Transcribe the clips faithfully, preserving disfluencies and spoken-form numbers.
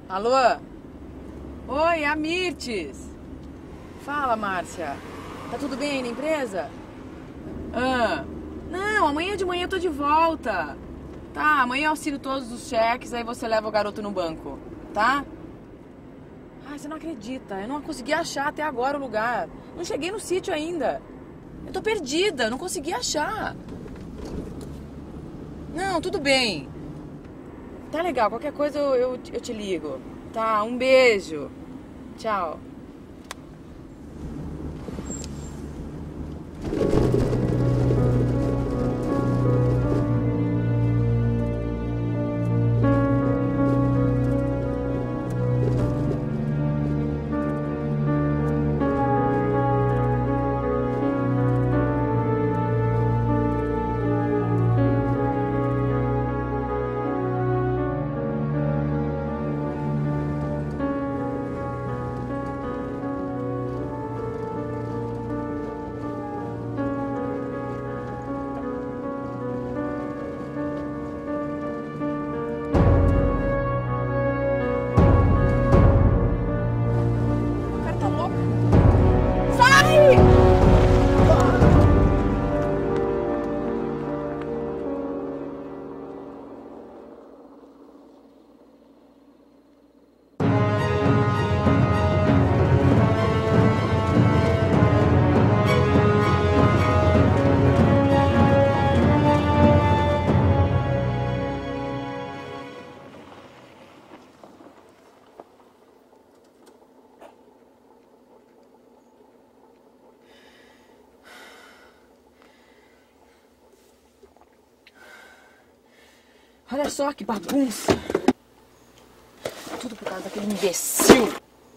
Alô? Oi, é a Mirtes. Fala, Márcia. Tá tudo bem aí na empresa? Ah, não, amanhã de manhã eu tô de volta. Tá, amanhã eu assino todos os cheques, aí você leva o garoto no banco, tá? Ai, você não acredita, eu não consegui achar até agora o lugar. Não cheguei no sítio ainda. Eu tô perdida, não consegui achar. Não, tudo bem. Tá legal, qualquer coisa eu, eu, eu te ligo. Tá, um beijo. Tchau. Olha só que bagunça. Tudo por causa daquele imbecil.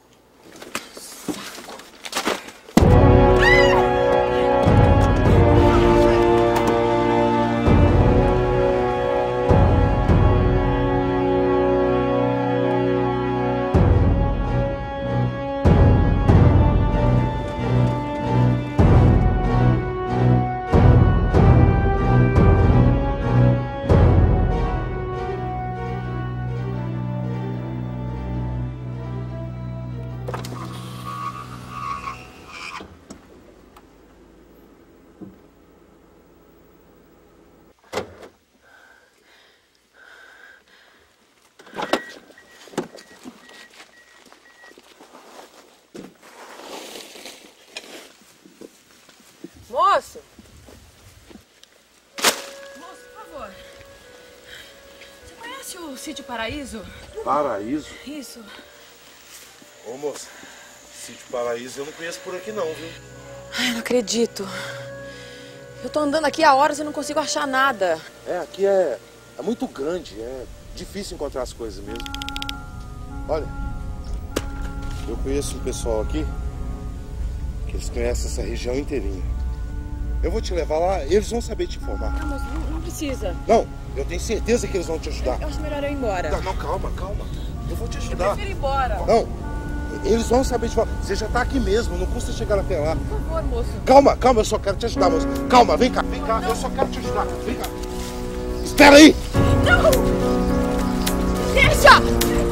Moço! Moço, por favor. Você conhece o Sítio Paraíso? Paraíso? Isso. Ô, moça, Sítio Paraíso eu não conheço por aqui não, viu? Ai, eu não acredito. Eu tô andando aqui há horas e não consigo achar nada. É, aqui é, é muito grande, é difícil encontrar as coisas mesmo. Olha, eu conheço um pessoal aqui que eles conhecem essa região inteirinha. Eu vou te levar lá, eles vão saber te informar. Não, mas não, não precisa. Não, eu tenho certeza que eles vão te ajudar. Eu acho melhor eu ir embora. Não, não, calma, calma. Eu vou te Eu ajudar. prefiro ir embora. Não, eles vão saber te informar. Você já tá aqui mesmo, não custa chegar até lá. Por favor, moço. Calma, calma, eu só quero te ajudar, moço. Calma, vem cá, vem cá, eu só quero te ajudar. Vem cá. Espera aí! Não! Deixa!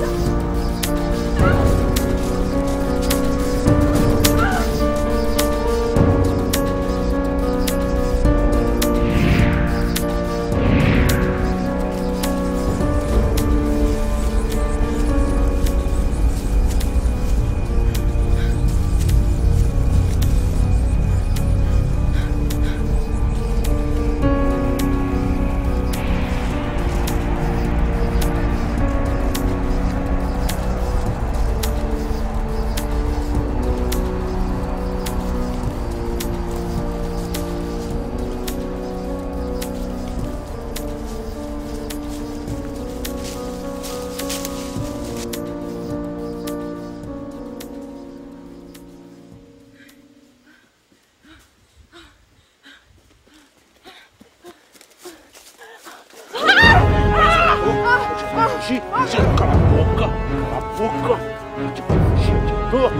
fugir. Você cala a boca. Cala a boca. A gente vai fugir, adiantou?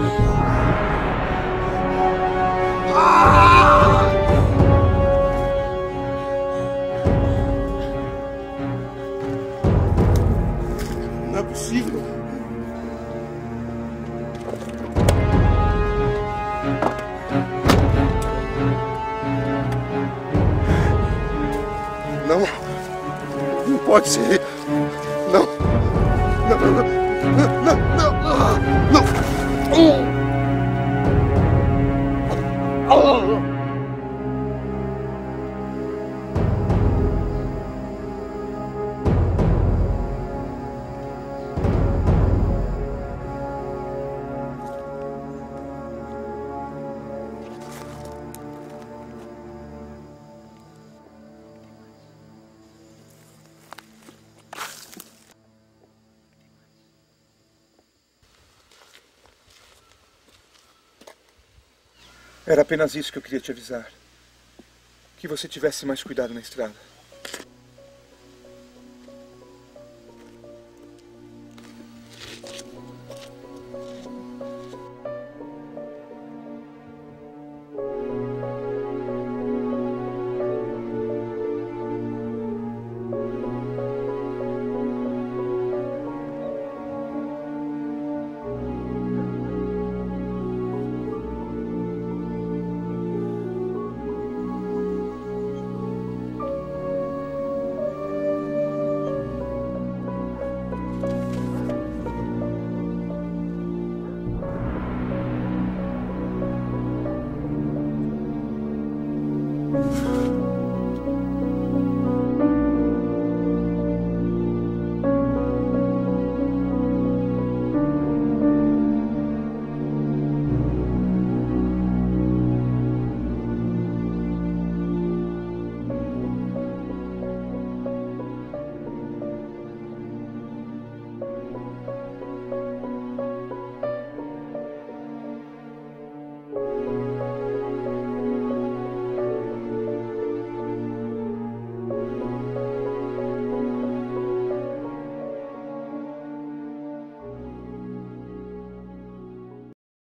Ah! Não é possível. pode ser. Não. Não, não, não. Não, não, não. Não. Era apenas isso que eu queria te avisar. Que você tivesse mais cuidado na estrada.